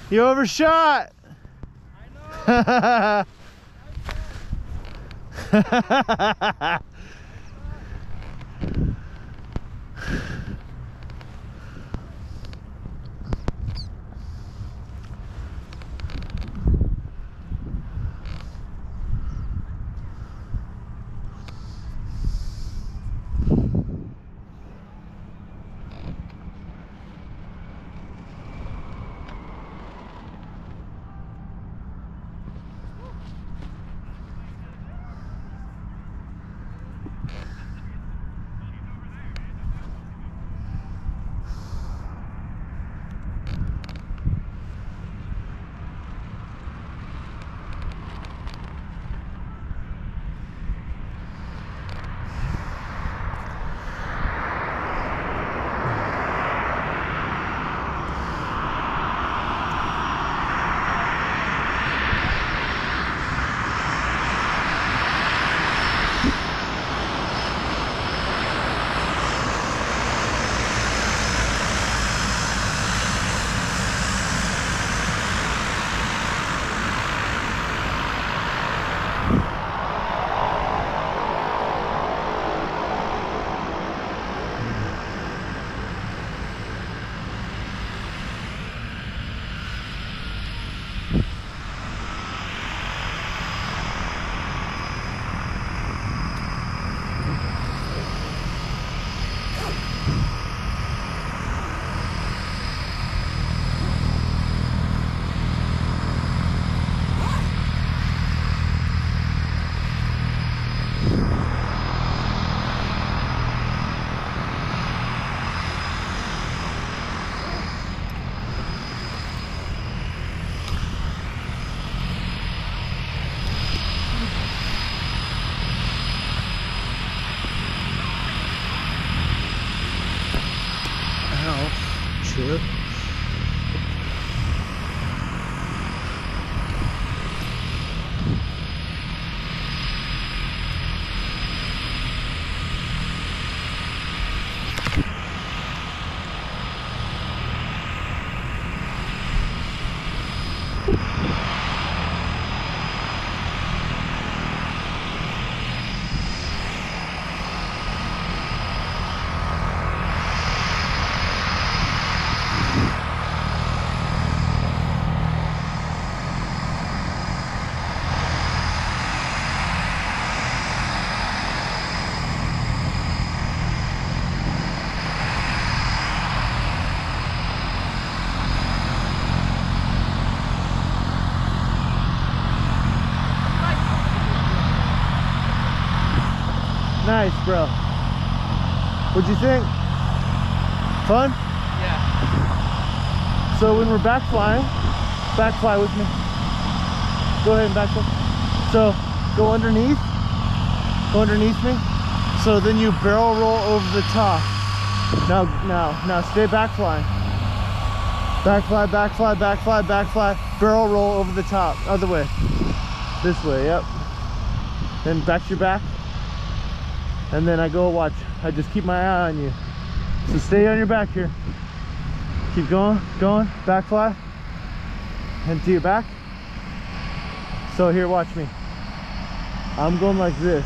You overshot. I know. Sure. Nice, bro. What'd you think? Fun? Yeah. So when we're back flying, back fly with me. Go ahead and back fly. So go underneath me. So then you barrel roll over the top. Now stay back flying. Back fly, back fly, back fly, back fly. Barrel roll over the top. Other way. This way, yep. Then back to your back. And then I go watch. I just keep my eye on you. So stay on your back here. Keep going, back fly. And to your back. So here, watch me. I'm going like this.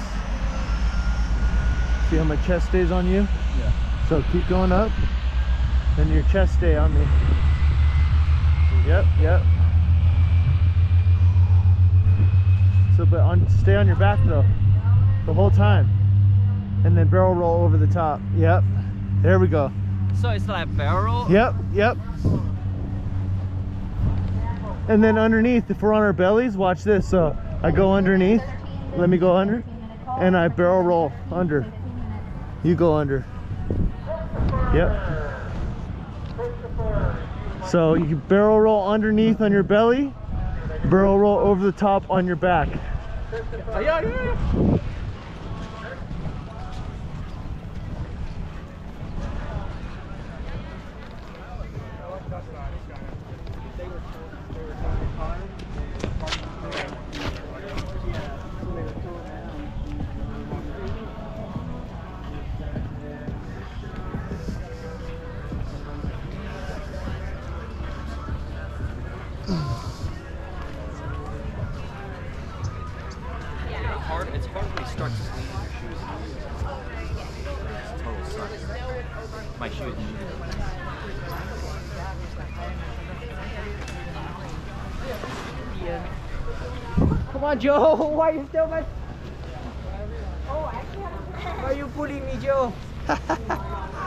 See how my chest stays on you? Yeah. So keep going up. Then your chest stay on me. Yep. So but stay on your back though. The whole time. And then barrel roll over the top. Yep. There we go. So it's like barrel? Yep. And then underneath, if we're on our bellies, watch this. So I go underneath. Let me go under. And I barrel roll under. You go under. Yep. So you can barrel roll underneath on your belly. Barrel roll over the top on your back. Yeah. starts to sneeze, your shoes it's total suck. My shoes yeah. Come on, Joe. Why are you still my? Oh, actually, why are you pulling me, Joe?